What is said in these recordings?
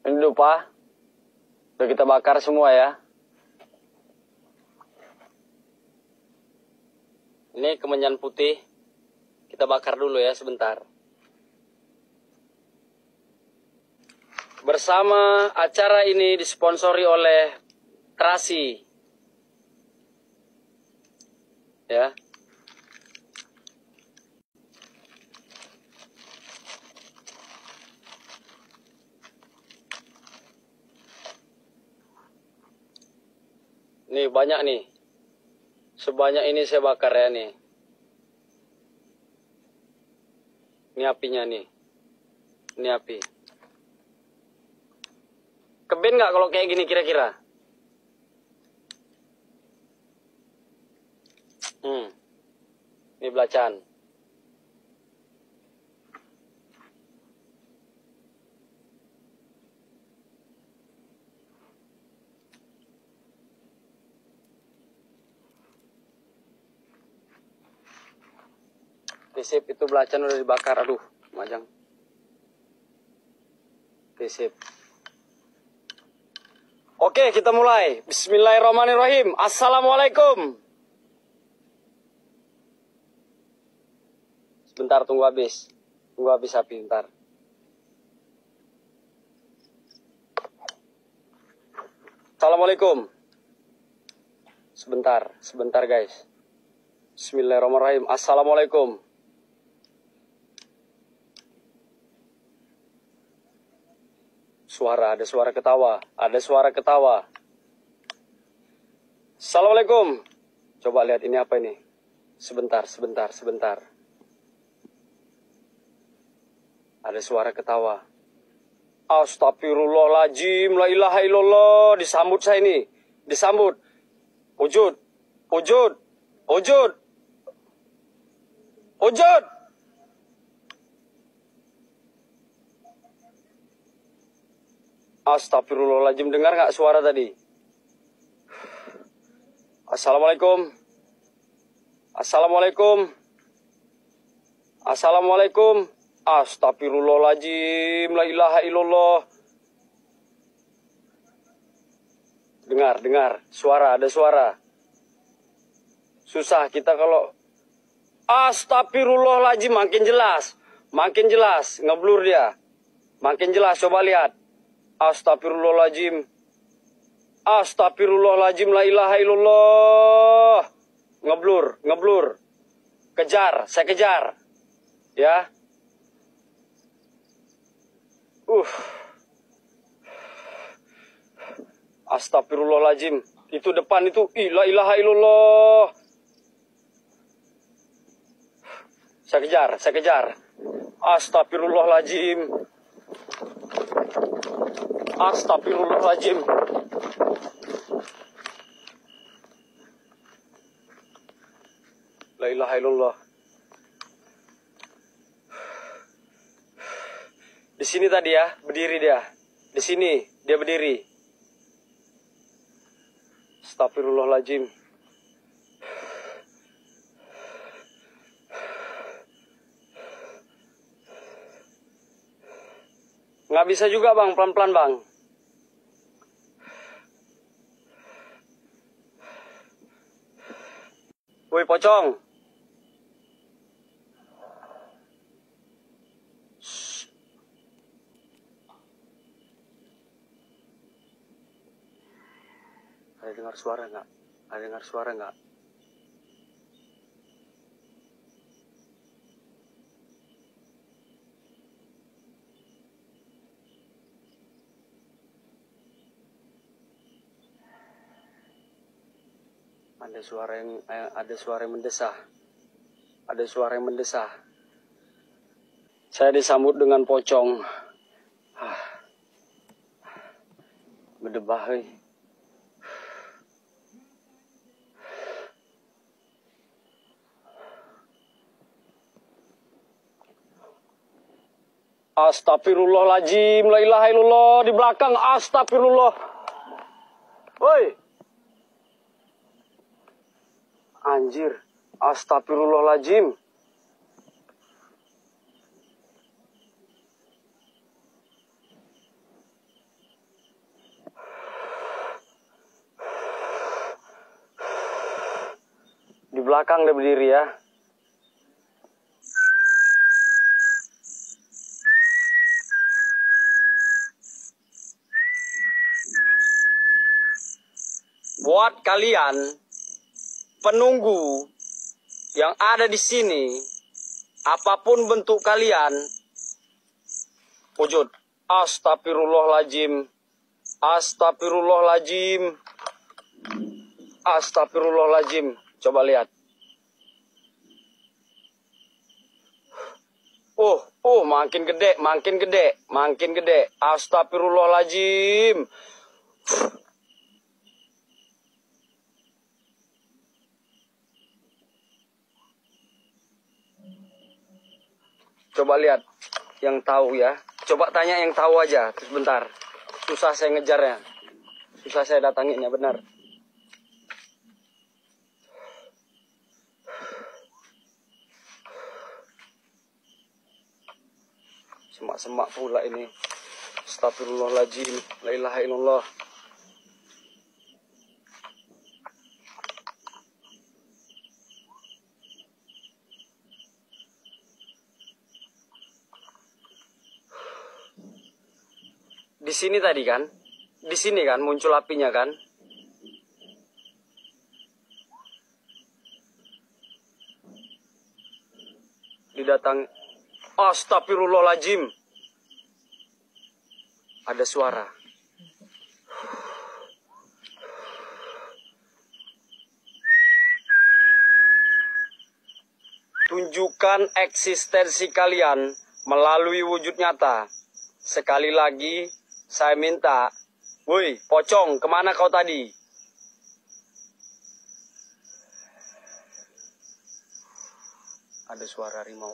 Ini dupa. Udah kita bakar semua ya. Ini kemenyan putih. Kita bakar dulu ya sebentar. Bersama acara ini disponsori oleh Terasi. Ya. Nih banyak nih. Sebanyak ini saya bakar ya nih. Ini apinya nih. Ini api. Keben nggak kalau kayak gini kira-kira? Ini belacan. Sip, itu belacan udah dibakar. Aduh, majang. Sip. Oke, kita mulai. Bismillahirrahmanirrahim. Assalamualaikum. Sebentar, tunggu habis. Tunggu habis api, bentar. Assalamualaikum. Sebentar guys. Bismillahirrahmanirrahim. Assalamualaikum. Ada suara ketawa. Assalamualaikum. Coba lihat ini apa ini. Sebentar. Ada suara ketawa. Astagfirullahaladzim. La ilaha illallah. Disambut saya ini. Disambut. Wujud. Astagfirullahaladzim, dengar nggak suara tadi? Assalamualaikum. Astagfirullahaladzim, la ilaha illallah. Dengar, ada suara. Susah kita kalau astagfirullahaladzim, makin jelas, ngeblur dia. Makin jelas, coba lihat. Astagfirullahaladzim, la ilaha illallah. Ngeblur. Saya kejar. Ya. Astagfirullahaladzim. Itu depan itu, la ilaha illallah. Saya kejar. Astagfirullahaladzim. La ilaha illallah. Di sini tadi ya, berdiri dia. Di sini dia berdiri. Astagfirullahaladzim. Nggak bisa juga bang, pelan-pelan bang. Woi pocong. Ada dengar suara nggak? Ada suara yang mendesah. Saya disambut dengan pocong. Berdebah, hei. Astagfirullahaladzim, la ilaha illallah. Di belakang, astagfirullah. Woi. Anjir, astagfirullahaladzim. belakang dia berdiri ya. Buat kalian penunggu yang ada di sini, apapun bentuk kalian, wujud. Astagfirullahaladzim. Astagfirullahaladzim. Astagfirullahaladzim. Coba lihat. Makin gede, makin gede, makin gede. Astagfirullahaladzim. Coba lihat yang tahu ya. Coba tanya yang tahu aja. Sebentar. Susah saya ngejarnya. Susah saya datanginnya, benar. Semak-semak pula ini. Astagfirullahaladzim. La ilaha illallah. Di sini tadi kan? Di sini kan muncul apinya kan? Didatang. Astagfirullahaladzim. Ada suara. Tunjukkan eksistensi kalian melalui wujud nyata. Sekali lagi, saya minta, woi, pocong, kemana kau tadi? Ada suara harimau.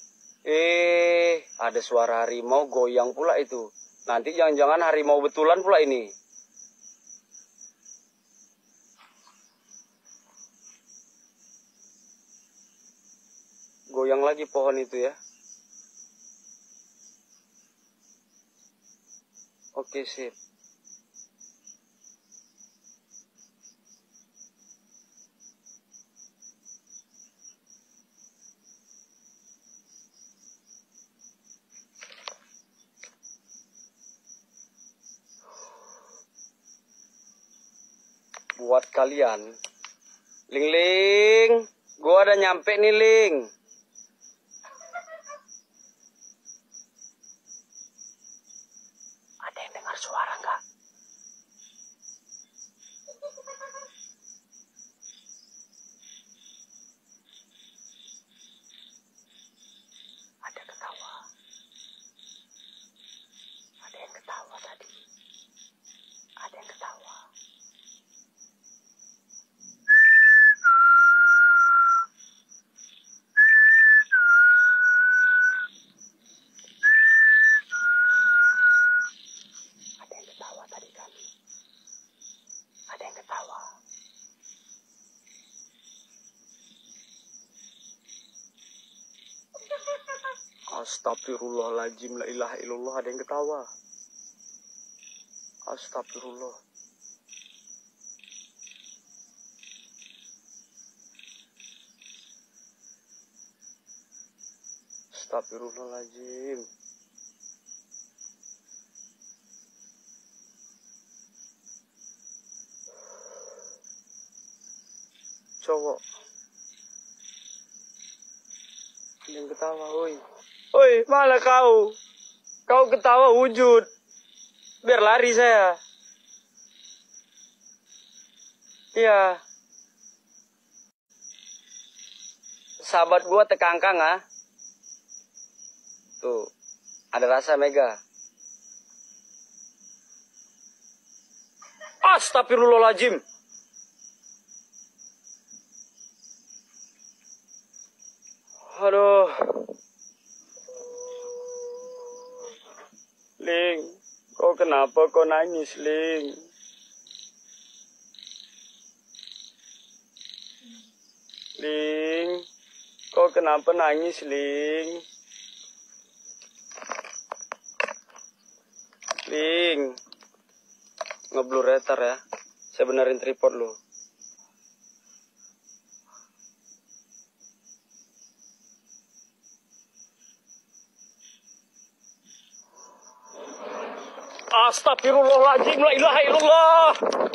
Ada suara harimau goyang pula itu. Nanti jangan-jangan harimau betulan pula ini. Goyang lagi pohon itu ya. Oke, sip. Buat kalian, Ling, gua udah nyampe nih, Ling. Ada yang dengar suara nggak? Ada ketawa. Ada yang ketawa tadi. Ada yang ketawa. Astagfirullahaladzim, la ilaha illallah, ada yang ketawa. Astagfirullah. Astagfirullahaladzim. Cowok. Ada yang ketawa, woi. Woi, mana kau? Kau ketawa wujud. Biar lari saya. Iya. Sahabat gua tekangkang ah. Tuh, ada rasa mega. Astagfirullahaladzim. Aduh. Ling, kau kenapa kau nangis, Ling? Ling, kau kenapa nangis, Ling? Ling, ngeblur retar ya. Saya benerin tripod lu. Astagfirullahaladzim, la ilaha illallah.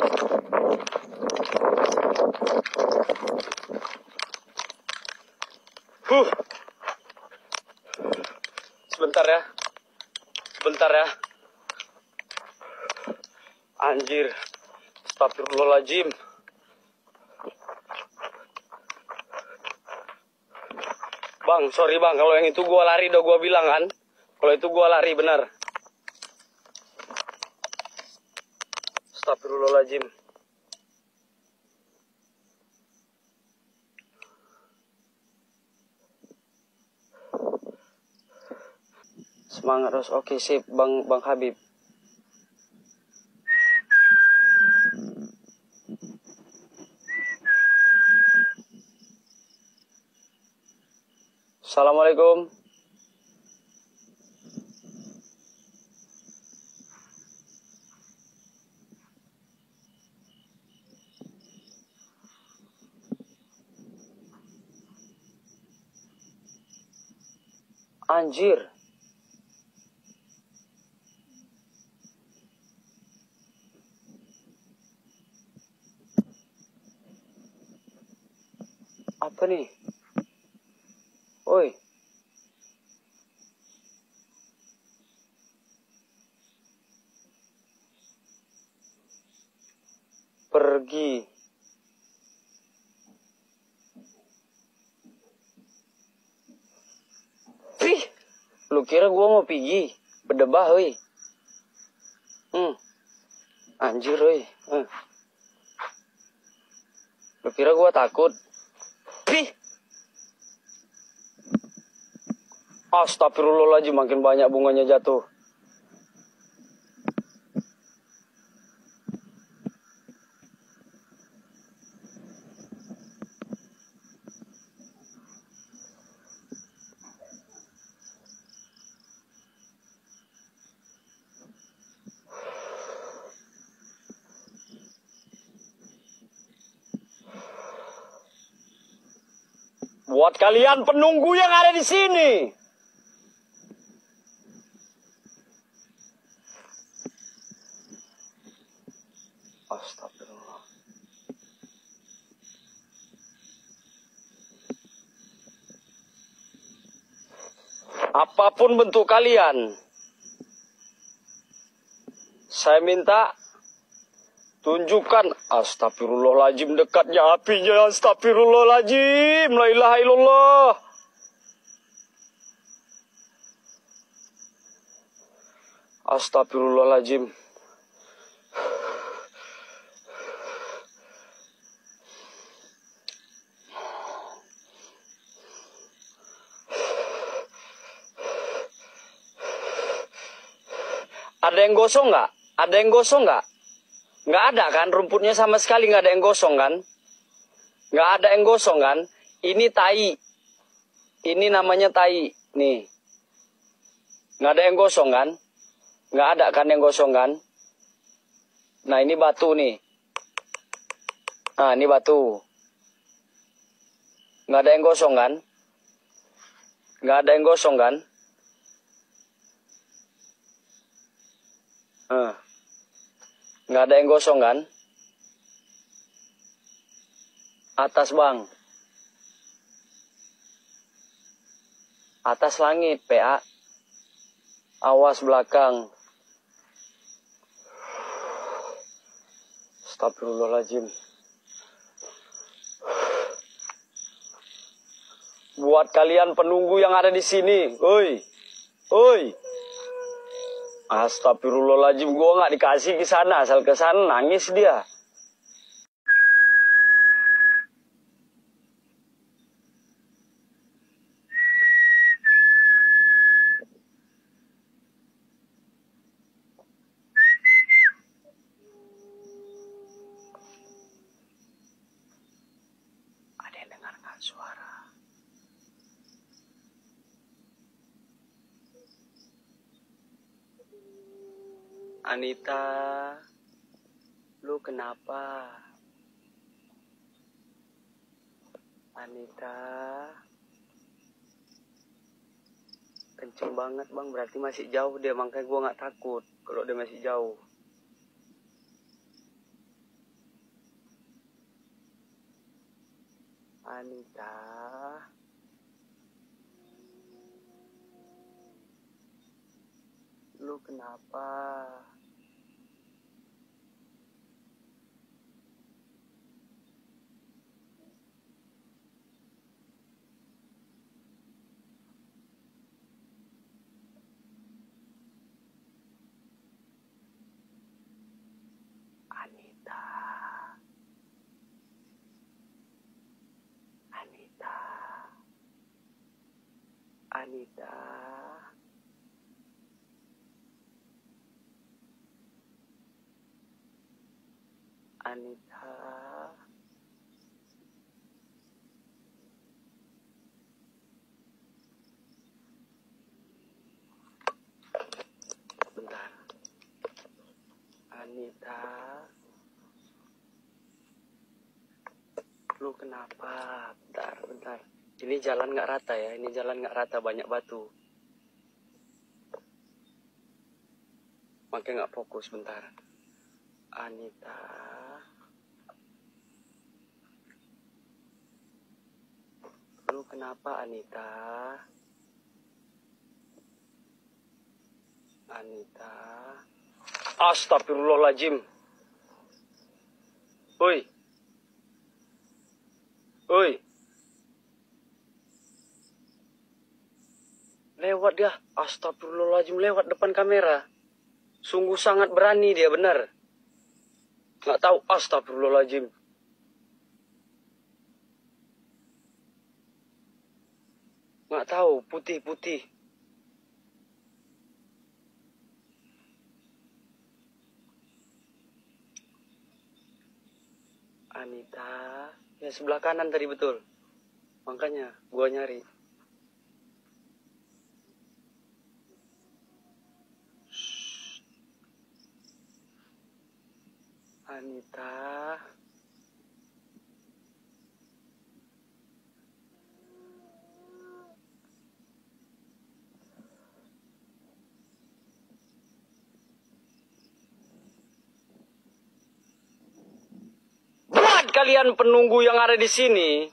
Sebentar ya. Sebentar ya. Anjir. Astagfirullahaladzim. Bang, sorry bang, kalau yang itu gua lari udah gua bilang kan. Kalau itu gua lari benar. Astagfirullahaladzim. Semangat terus. Oke, sip Bang Habib. Assalamualaikum. Anjir. Apa nih? Oi. Pergi. Pih. Lu kira gua mau pergi? Berdebah, woi. Anjir, woi. Lu kira gua takut? Pih. Astagfirullahaladzim, makin banyak bunganya jatuh. Buat kalian penunggu yang ada di sini. Astagfirullah. Apapun bentuk kalian, saya minta tunjukkan. Astagfirullahaladzim, dekatnya apinya. Astagfirullahaladzim, la ilaha illallah. Astagfirullahaladzim. Ada yang gosong nggak? Ada yang gosong nggak? Nggak ada kan? Rumputnya sama sekali nggak ada yang gosong kan? Nggak ada yang gosong kan? Ini tai. Ini namanya tai. Nih. Nggak ada yang gosong kan? Nggak ada kan yang gosong kan? Nah ini batu nih. Nah ini batu. Nggak ada yang gosong kan? Nggak ada yang gosong kan? Nggak ada yang gosong kan? Atas bang. Atas langit PA. Awas belakang. Astagfirullahaladzim. Buat kalian penunggu yang ada di sini. Oi. Oi. Astagfirullahaladzim, gue nggak dikasih ke sana, asal ke sana nangis dia. Ada yang dengar nggak suara? Anita, lu kenapa? Anita, Kenceng banget bang, berarti masih jauh dia, makanya gue nggak takut kalau dia masih jauh. Anita, lu kenapa? Anita, Anita, Anita, Anita. Bentar. Anita, lu kenapa? Bentar. Ini jalan nggak rata ya, ini jalan nggak rata, banyak batu. Makanya nggak fokus, bentar. Anita, lu kenapa Anita? Anita, astagfirullahaladzim. Woi, woi, lewat dia, astagfirullahaladzim, lewat depan kamera. Sungguh sangat berani dia, benar. Nggak tahu, astagfirullahaladzim. Nggak tahu, putih-putih. Anita, ya sebelah kanan tadi betul. Makanya gua nyari. Anita, buat kalian penunggu yang ada di sini.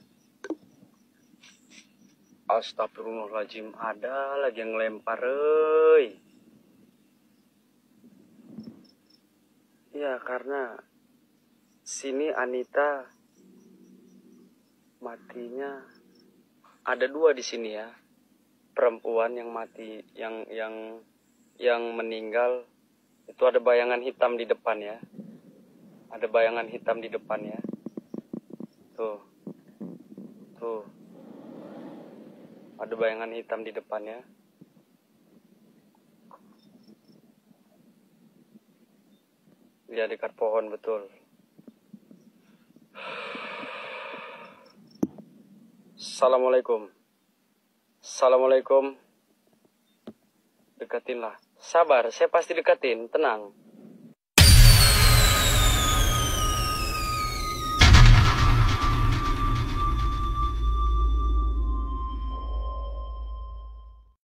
Astagfirullahaladzim, ada lagi yang lempar, Ya, karena sini Anita matinya ada 2 di sini ya. Perempuan yang mati, yang meninggal itu ada bayangan hitam di depan ya. Ada bayangan hitam di depan ya. Tuh. Ada bayangan hitam di depan ya. Dia dekat pohon betul. Assalamualaikum. Dekatinlah. Sabar, saya pasti dekatin, tenang.